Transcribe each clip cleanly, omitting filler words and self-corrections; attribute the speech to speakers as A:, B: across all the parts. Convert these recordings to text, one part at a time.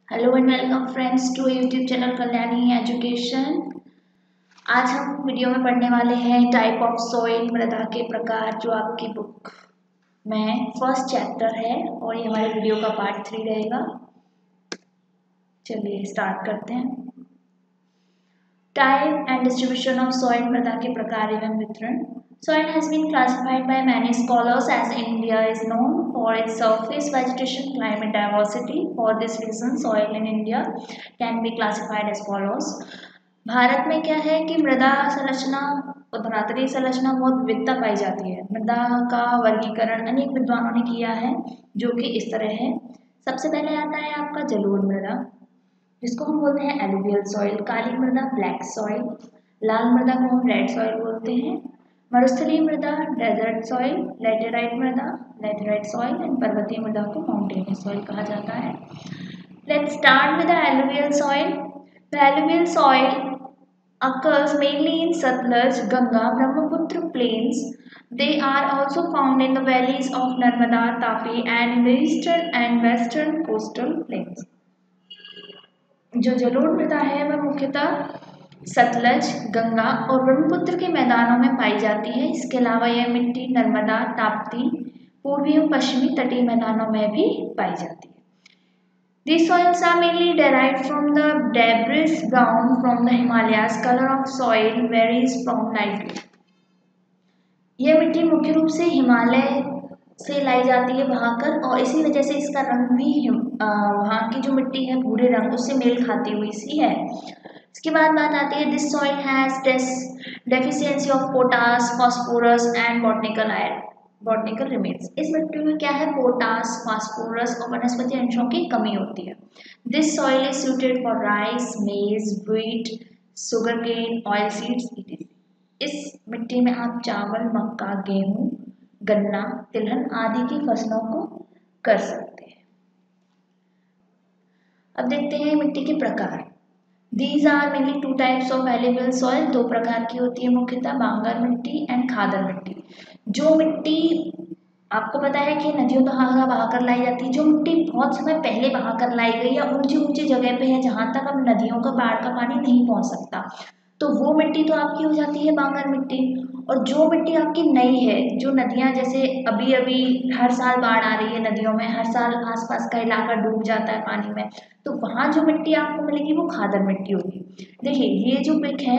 A: Hello and welcome friends to YouTube channel Kalyani education. आज हम video में पढ़ने वाले हैं टाइप ऑफ सॉइल, मृदा के प्रकार, जो आपकी बुक में फर्स्ट चैप्टर है और ये हमारे वीडियो का पार्ट 3 रहेगा। चलिए स्टार्ट करते हैं। Type and distribution of soil, मृदा के प्रकार एवं वितरण। Soil has been classified by many scholars as India is known for its surface vegetation, climate diversity. For this reason, soil in India can be classified as follows. Bharat में क्या है कि मृदा संरचना और धरातलीय संरचना बहुत विविधता पाई जाती है। मृदा का वर्गीकरण अनेक विद्वानों ने किया है, जो कि इस तरह है। सबसे पहले आता है आपका जलोढ़ मृदा, जिसको हम बोलते हैं एलुवियल सॉइल। काली मृदा ब्लैक सॉइल। लाल मृदा को हम रेड सॉइल बोलते हैं। मरुस्थलीय मृदा डेजर्ट सॉइल। लैटेराइट मृदा लैटेराइट सॉइल एंड पर्वतीय मृदा को माउंटेनियस सॉइल कहा जाता है। Let's start with the alluvial soil. The alluvial soil occurs mainly in Satluj, Ganga, Brahmaputra plains. They are also found in the valleys of Narmada, Tapi and in the eastern and western coastal plains. जो जलोढ़ मृदा है वह मुख्यतः सतलज, गंगा और ब्रह्मपुत्र के मैदानों में पाई जाती है। इसके अलावा यह मिट्टी नर्मदा, ताप्ती, पूर्वी और पश्चिमी तटीय मैदानों में भी पाई जाती है। These soils are mainly derived from the debris ground from the Himalayas. Color of soil varies from light blue. यह मिट्टी मुख्य रूप से हिमालय से लाई जाती है बहाकर, और इसी वजह से इसका रंग भी वहाँ की जो मिट्टी है भूरे रंग उससे मेल खाती हुई सी है। इसके बाद बात आती है this soil has deficiency of potash, phosphorus and botanical remains. इस मिट्टी में क्या है, पोटास, फास्फोरस और वनस्पति अंशों की कमी होती है। This soil is suited for rice, maize, wheat, sugarcane, oil seeds इत्यादि। इस मिट्टी में आप चावल, मक्का, गेहूं, गन्ना, तिलहन आदि की फसलों को कर सकते हैं। अब देखते हैं मिट्टी के प्रकार। These are mainly two types of alluvial soil. दो प्रकार की होती है मुख्यतः, बांगर मिट्टी एंड खादर मिट्टी। जो मिट्टी आपको पता है कि नदियों द्वारा बहाकर लाई जाती है, जो मिट्टी बहुत समय पहले बहाकर लाई गई या ऊंची ऊंची जगह पे है जहाँ तक अब नदियों का बाढ़ का पानी नहीं पहुँच सकता, तो वो मिट्टी तो आपकी हो जाती है बांगर मिट्टी। और जो मिट्टी आपकी नई है, जो नदियाँ जैसे अभी अभी हर साल बाढ़ आ रही है नदियों में, हर साल आसपास का इलाका डूब जाता है पानी में, तो वहाँ जो मिट्टी आपको मिलेगी वो खादर मिट्टी होगी। देखिए ये जो पिक है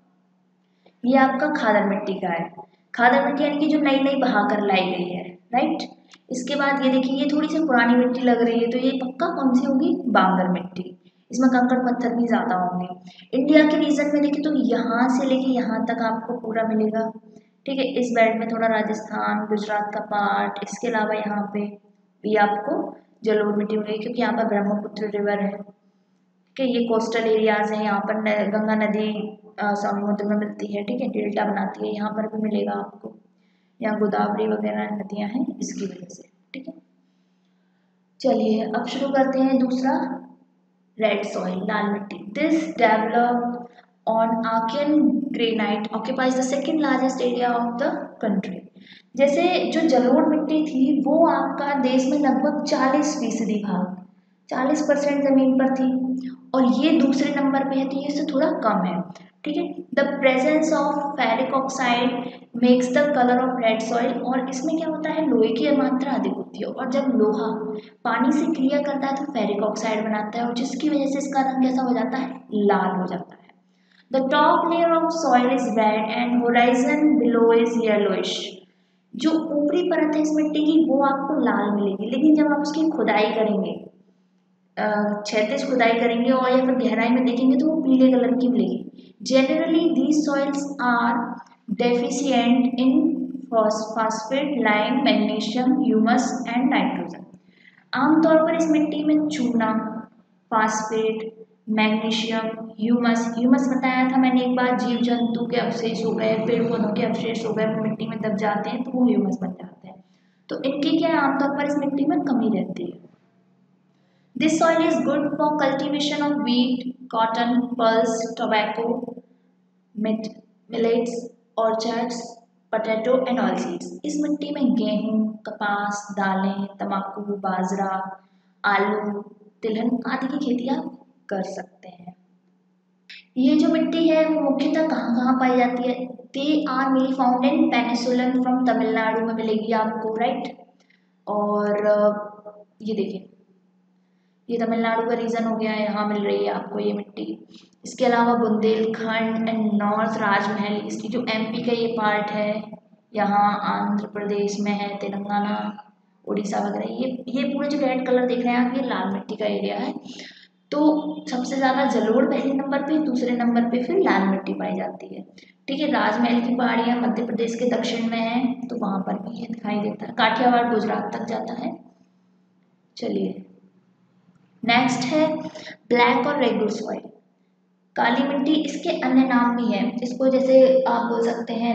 A: ये आपका खादर मिट्टी का है। खादर मिट्टी यानी कि जो नई नई बहा कर लाई गई है, राइट। इसके बाद ये देखिए ये थोड़ी सी पुरानी मिट्टी लग रही है, तो ये पक्का कौन सी होगी, बांगर मिट्टी। इसमें कंकड़ पत्थर भी ज़्यादा होंगे। इंडिया के रीजन में देखिए तो यहाँ से लेके यहाँ तक आपको पूरा मिलेगा, ठीक है। इस बेल्ट में थोड़ा राजस्थान, गुजरात का पार्ट, इसके अलावा यहाँ पे भी आपको जलोढ़ मिट्टी मिलेगी, क्योंकि यहाँ पर ब्रह्मपुत्र रिवर है, ठीक है। ये कोस्टल एरियाज हैं, यहाँ पर गंगा नदी समुद्र में मिलती है, ठीक है, डेल्टा बनाती है, यहाँ पर भी मिलेगा आपको। यहाँ गोदावरी वगैरह नदियाँ हैं इसकी वजह से, ठीक है। चलिए अब शुरू करते हैं दूसरा, रेड सॉइल, लाल मिट्टी। This developed on Archaean granite occupies the second largest area of the country. जैसे जो जलोढ़ मिट्टी थी वो आपका देश में लगभग 40% भाग, 40% जमीन पर थी, और ये दूसरे नंबर पे है, तो ये इससे थोड़ा कम है, ठीक है। The presence of ferric oxide makes the colour of red soil. और इसमें क्या होता है, लोहे की मात्रा अधिक होती है, और जब लोहा पानी से क्रिया करता है तो फेरिक ऑक्साइड बनाता है, और जिसकी वजह से इसका रंग कैसा हो जाता है, लाल हो जाता है। The top layer of soil is red and horizon below is yellowish. जो ऊपरी परत है इस मिट्टी की वो आपको लाल मिलेगी, लेकिन जब आप उसकी खुदाई करेंगे, क्षैतिज खुदाई करेंगे और या फिर गहराई में देखेंगे तो वो पीले कलर की मिलेगी। Generally these soils are deficient in phosphate, lime, magnesium, humus and nitrogen. आमतौर पर इस मिट्टी में चूना, फास्फेट, मैग्नीशियम, ह्यूमस बताया था मैंने एक बार, जीव जंतु के अवशेष हो गए, पेड़ पौधों के अवशेष हो गए, वो मिट्टी में दब जाते हैं तो वो ह्यूमस बन जाते हैं, तो इनकी क्या आमतौर पर इस मिट्टी में कमी रहती है। This soil is good for cultivation of wheat, cotton, pulse, tobacco, millets, orchards, potato and oilseeds. इस मिट्टी में गेहूं, कपास, दालें, तंबाकू, बाजरा, आलू, तिलहन आदि की खेती आप कर सकते हैं। ये जो मिट्टी है वो मुख्यतः कहाँ कहाँ पाई जाती है? They are mainly found in पेनिसुलन from Tamil Nadu में मिलेगी आपको, राइट। और ये देखिए, ये तमिलनाडु का रीजन हो गया है, यहाँ मिल रही है आपको ये मिट्टी। इसके अलावा बुंदेलखंड एंड नॉर्थ राजमहल, इसकी जो एमपी का ये पार्ट है, यहाँ आंध्र प्रदेश में है, तेलंगाना, उड़ीसा वगैरह, ये पूरे जो रेड कलर देख रहे हैं आप, ये लाल मिट्टी का एरिया है। तो सबसे ज़्यादा जलोढ़ पहले नंबर पे, दूसरे नंबर पे फिर लाल मिट्टी पाई जाती है। ठीक है, राजमहल की पहाड़ियाँ मध्य प्रदेश के दक्षिण में है, तो वहाँ पर भी ये दिखाई देता है। काठियावाड़ गुजरात तक जाता है। चलिए नेक्स्ट है ब्लैक और रेगुलर सॉइल, काली मिट्टी। इसके अन्य नाम भी हैं, इसको जैसे आप बोल सकते हैं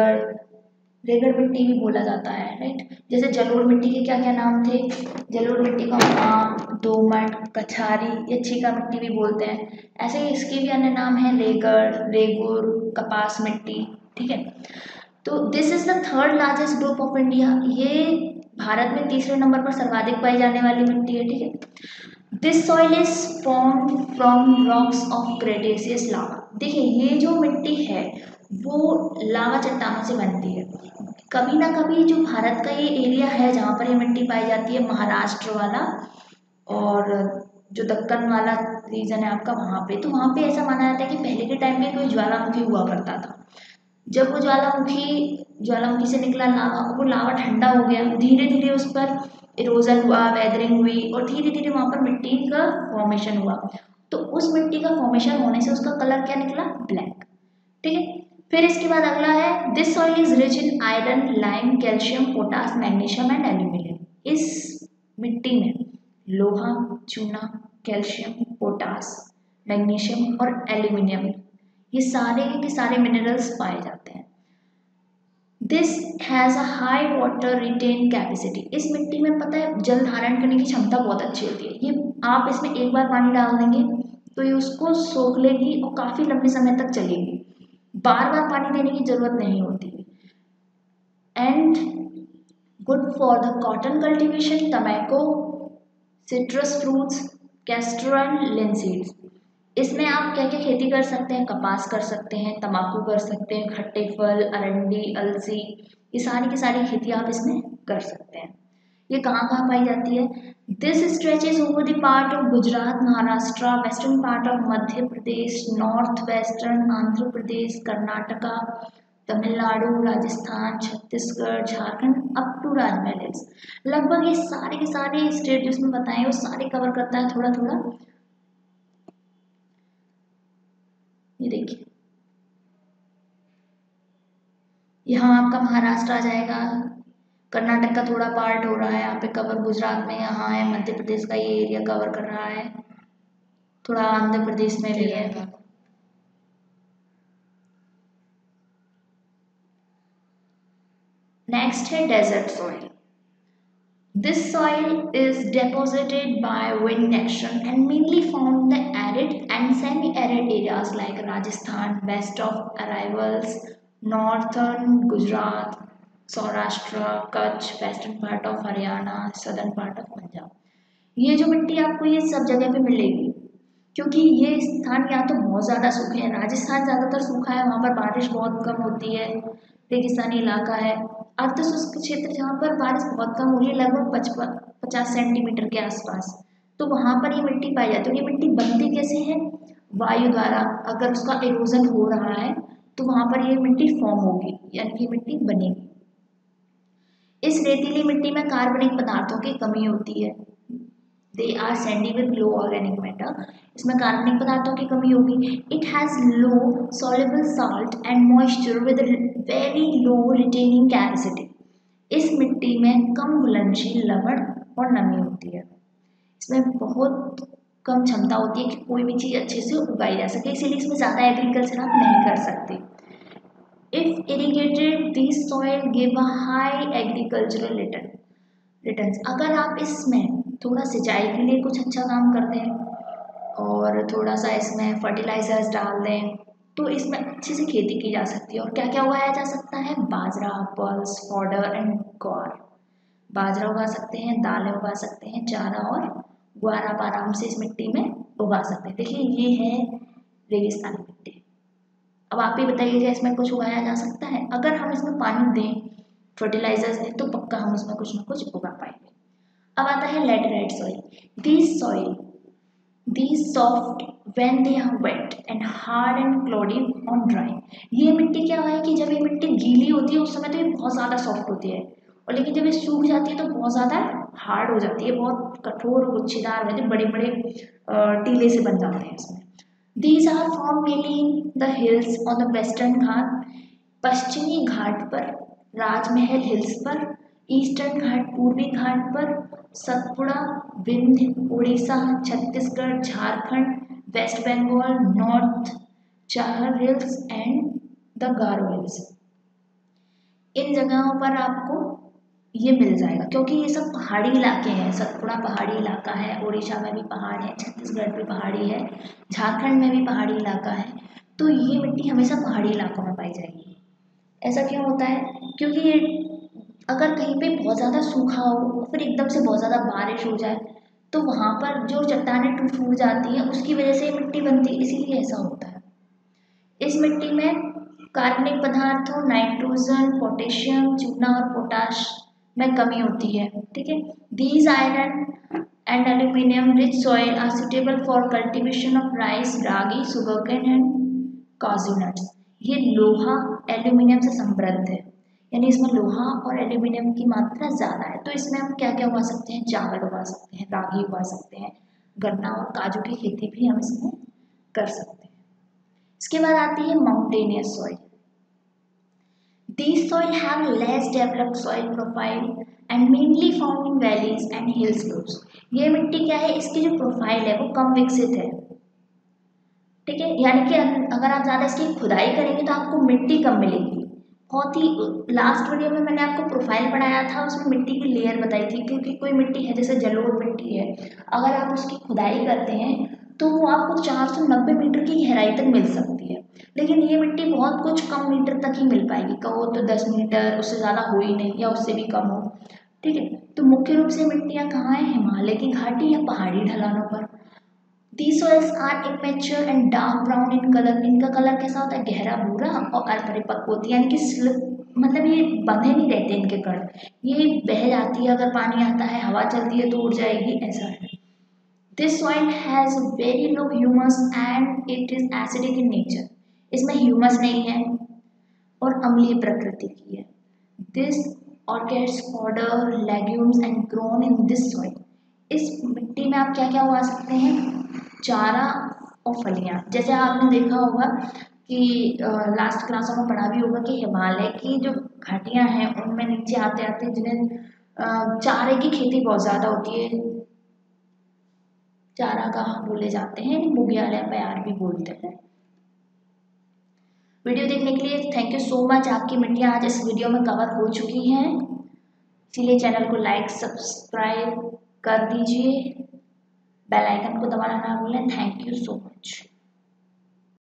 A: रेगड़ मिट्टी भी बोला जाता है, राइट। जैसे जलोढ़ मिट्टी के क्या क्या नाम थे? जलोढ़ मिट्टी को हम दोमट, कछारी या छीका मिट्टी भी बोलते हैं। ऐसे ही इसके भी अन्य नाम हैं, रेगड़, रेगुर, कपास मिट्टी। ठीक है, तो this is the third largest group of India. ये भारत में तीसरे नंबर पर सर्वाधिक पाई जाने वाली मिट्टी है। ठीक है, this soil is form from rocks of cretaceous lava. देखिए, ये जो मिट्टी है वो लावा चट्टानों से बनती है। कभी ना कभी जो भारत का ये एरिया है जहाँ पर ये मिट्टी पाई जाती है, महाराष्ट्र वाला और जो दक्कन वाला रीजन है आपका, वहाँ पे, तो वहाँ पे ऐसा माना जाता है कि पहले के टाइम में कोई ज्वालामुखी हुआ करता था। जब वो ज्वालामुखी से निकला लावा, वो लावा ठंडा हो गया, धीरे धीरे उस पर इरोजन हुआ, वेदरिंग हुई और धीरे धीरे वहाँ पर मिट्टी का फॉर्मेशन हुआ। तो उस मिट्टी का फॉर्मेशन होने से उसका कलर क्या निकला? ब्लैक। ठीक है, फिर इसके बाद अगला है, this soil is rich in iron, lime, calcium, potash, magnesium and aluminium. इस मिट्टी में लोहा, चूना, कैल्शियम, पोटास, मैग्नीशियम और एल्यूमिनियम, ये सारे के सारे मिनरल्स पाए जाते हैं। This has a high water retain capacity. इस मिट्टी में पता है जल धारण करने की क्षमता बहुत अच्छी होती है। ये आप इसमें एक बार पानी डाल देंगे तो ये उसको सोख लेगी और काफ़ी लंबे समय तक चलेगी, बार बार पानी देने की जरूरत नहीं होती। And good for the cotton cultivation, tobacco, citrus fruits, castor and linseeds. इसमें आप क्या क्या खेती कर सकते हैं? कपास कर सकते हैं, तंबाकू कर सकते हैं, खट्टे फल, अरंडी, अलसी, ये सारी की सारी खेती आप इसमें कर सकते हैं। ये कहाँ कहाँ पाई जाती है? This stretches over the part of Gujarat, Maharashtra, western part of Madhya Pradesh, north western Andhra Pradesh, Karnataka, Tamil Nadu, Rajasthan, Chhattisgarh, Jharkhand up to Rajmahal hills. लगभग ये सारे के सारे स्टेट जिसमें बताए वो सारे कवर करता है थोड़ा थोड़ा। ये देखिए, यहाँ आपका महाराष्ट्र आ जाएगा, कर्नाटक का थोड़ा पार्ट हो रहा है यहाँ पे कवर, गुजरात में यहाँ है, मध्य प्रदेश का ये एरिया कवर कर रहा है, थोड़ा आंध्र प्रदेश में भी है। नेक्स्ट है desert soil. This soil is deposited by wind action and mainly found in the arid and semi-arid areas like Rajasthan, west of arrivals, northern Gujarat, Saurashtra, Kutch, western part of Haryana, southern part of Punjab. ये जो मिट्टी आपको ये सब जगह पे मिलेगी, क्योंकि ये स्थान या तो बहुत ज़्यादा सूखे हैं, राजस्थान ज़्यादातर सूखा है, वहाँ पर बारिश बहुत कम होती है, रेगिस्तानी इलाका है। अर्ध शुष्क क्षेत्र जहाँ पर बारिश बहुत कम हो रही है, लगभग 50 सेंटीमीटर के आसपास, तो वहाँ पर ये मिट्टी पाई जाती है। ये मिट्टी बनती कैसे है? वायु द्वारा, अगर उसका इरोजन हो रहा है तो वहाँ पर ये मिट्टी फॉर्म होगी, यानी कि मिट्टी बनेगी। इस रेतीली मिट्टी में कार्बनिक पदार्थों की कमी होती है, they are sandy with low organic matter, इसमें कार्बनिक पदार्थों की कमी होगी। It has low soluble salt and moisture with very low retaining capacity. इस मिट्टी में कम घुलनशील लवण और नमी होती है, इसमें बहुत कम क्षमता होती है कि कोई भी चीज़ अच्छे से उगाई जा सके, इसीलिए इसमें ज़्यादा एग्रीकल्चर आप नहीं कर सकते। If irrigated, this soil give a high agricultural returns। अगर आप इसमें थोड़ा सिंचाई के लिए कुछ अच्छा काम कर दें और थोड़ा सा इसमें फर्टिलाइजर्स डाल दें तो इसमें अच्छे से खेती की जा सकती है। और क्या क्या उगाया जा सकता है? बाजरा, पल्स, फॉडर एंड ग्वार। बाजरा उगा सकते हैं, दालें उगा सकते हैं, चारा और ग्वार आप आराम से इस मिट्टी में उगा सकते हैं। देखिए ये है रेगिस्तानी मिट्टी। अब आप ही बताइएगा इसमें कुछ उगाया जा सकता है? अगर हम इसमें पानी दें, फर्टिलाइजर्स दें, तो पक्का हम इसमें कुछ ना कुछ उगा पाएंगे। अब आता है laterite soil. These soft when they are wet and hard and cloudy on drying। ये मिट्टी क्या है कि जब ये मिट्टी गीली होती है उस समय तो ये बहुत ज़्यादा सॉफ्ट होती है, और लेकिन जब ये सूख जाती है तो बहुत ज़्यादा हार्ड हो जाती है, बहुत कठोर और गुच्छेदार होती है, बड़े बड़े टीले से बन जाते हैं इसमें। These are found mainly in the hills on the western घाट, पश्चिमी घाट पर, राजमहल हिल्स पर, ईस्टर्न घाट पूर्वी घाट पर, Satpura, Vindhya, Orissa, Chhattisgarh, Jharkhand, west Bengal, north Cachar hills and the Garo hills. इन जगहों पर आपको ये मिल जाएगा क्योंकि ये सब पहाड़ी इलाके हैं। सतपुड़ा पहाड़ी इलाका है, उड़ीसा में भी पहाड़ है, छत्तीसगढ़ भी पहाड़ी है, झारखंड में भी पहाड़ी इलाका है, तो ये मिट्टी हमेशा पहाड़ी इलाकों में पाई जाएगी। ऐसा क्यों होता है? क्योंकि ये अगर कहीं पे बहुत ज़्यादा सूखा हो, फिर एकदम से बहुत ज़्यादा बारिश हो जाए, तो वहाँ पर जो चट्टानें टूट जाती हैं उसकी वजह से मिट्टी बनती है, इसीलिए ऐसा होता है। इस मिट्टी में कार्बनिक पदार्थों नाइट्रोजन, पोटेशियम, चूना और पोटाश में कमी होती है। ठीक है। These iron and aluminium rich soil are suitable for cultivation of rice, ragi, sugarcane and kaju nuts. ये लोहा एल्यूमिनियम से समृद्ध है, यानी इसमें लोहा और एल्यूमिनियम की मात्रा ज़्यादा है, तो इसमें हम क्या क्या उगा सकते हैं? चावल उगा सकते हैं, रागी उगा सकते हैं, गन्ना और काजू की खेती भी हम इसमें कर सकते हैं। इसके बाद आती है mountainous soil. These soil have less developed soil profile and mainly found in valleys and hill slopes। ये मिट्टी क्या है, इसकी जो प्रोफाइल है वो कम विकसित है। ठीक है, यानी कि अगर आप ज़्यादा इसकी खुदाई करेंगे तो आपको मिट्टी कम मिलेगी। बहुत ही लास्ट वीडियो में मैंने आपको प्रोफाइल पढ़ाया था, उसमें मिट्टी की लेयर बताई थी, क्योंकि कोई मिट्टी है जैसे जलोढ़ मिट्टी है, अगर आप उसकी खुदाई करते हैं तो वो आपको 490 मीटर की गहराई तक मिल सकती है, लेकिन ये मिट्टी बहुत कुछ कम मीटर तक ही मिल पाएगी, कहो तो 10 मीटर, उससे ज़्यादा हो ही नहीं या उससे भी कम हो। ठीक है, तो मुख्य रूप से मिट्टियाँ कहाँ हैं? हिमालय की घाटी या पहाड़ी ढलानों पर। These soils are immature and dark brown in color। इनका कलर कैसा होता है? गहरा भूरा और अपरिपक्व होती है, यानी कि स्लिप, मतलब ये बंधे नहीं रहते इनके कण, ये बह जाती है, अगर पानी आता है, हवा चलती है तो उड़ जाएगी, ऐसा है। This soil has very low humus and it is acidic in nature। इसमें ह्यूमस नहीं है और अम्लीय प्रकृति की है। This orchids, fodder, legumes and grown in this soil। इस मिट्टी में आप क्या क्या उगा सकते हैं? चारा और फलियां। जैसे आपने देखा होगा कि लास्ट क्लासों में पढ़ा भी होगा कि हिमालय की जो घाटियां हैं उनमें नीचे आते आते जिन्हें चारे की खेती बहुत ज़्यादा होती है, चारागाह बोले जाते हैं, मुग्यालय प्यार भी बोलते हैं। वीडियो देखने के लिए थैंक यू सो मच। आपकी मिट्टियाँ आज इस वीडियो में कवर हो चुकी हैं, इसीलिए चैनल को लाइक सब्सक्राइब कर दीजिए, बेल आइकन को दबाना ना भूलें। Thank you so much.